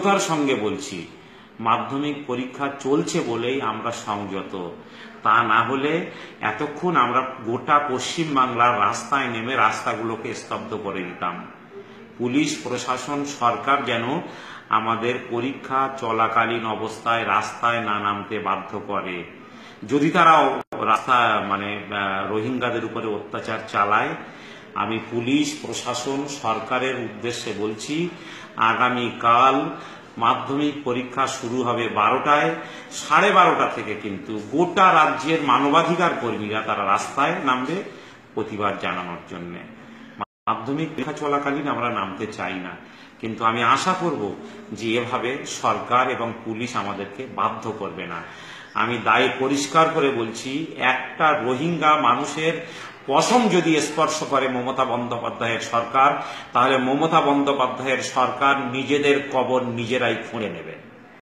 দৃঢ়তার সঙ্গে বলছি, মাধ্যমিক পরীক্ষা চলছে বলেই আমরা সংযত, তা না হলে এতক্ষণ আমরা গোটা পশ্চিম বাংলার রাস্তায় নেমে রাস্তাগুলোকে স্তব্ধ করে দিতাম। পুলিশ প্রশাসন সরকার যেন আমাদের পরীক্ষা চলাকালীন অবস্থায় রাস্তায় না নামতে বাধ্য করে। যদি তারা রাস্তা রোহিঙ্গাদের উপরে অত্যাচার চালায়, আমি পুলিশ প্রশাসন সরকারের উদ্দেশ্যে বলছি, আগামীকাল মাধ্যমিক পরীক্ষা শুরু হবে 12টায়, 12:30 থেকে কিন্তু গোটা রাজ্যের মানবাধিকার কর্মীরা তারা রাস্তায় নামবে প্রতিবাদ জানানোর জন্য। মাধ্যমিক পরীক্ষা চলাকালীন আমরা নামতে চাই না, কিন্তু আমি আশা করব যে এভাবে সরকার এবং পুলিশ আমাদেরকে বাধ্য করবে না। আমি দায় পরিষ্কার করে বলছি, একটা রোহিঙ্গা মানুষের পশম যদি স্পর্শ করে মমতা বন্দ্যোপাধ্যায়ের সরকার, তাহলে মমতা বন্দ্যোপাধ্যায়ের সরকার নিজেদের কবর নিজেরাই খুঁড়ে নেবে।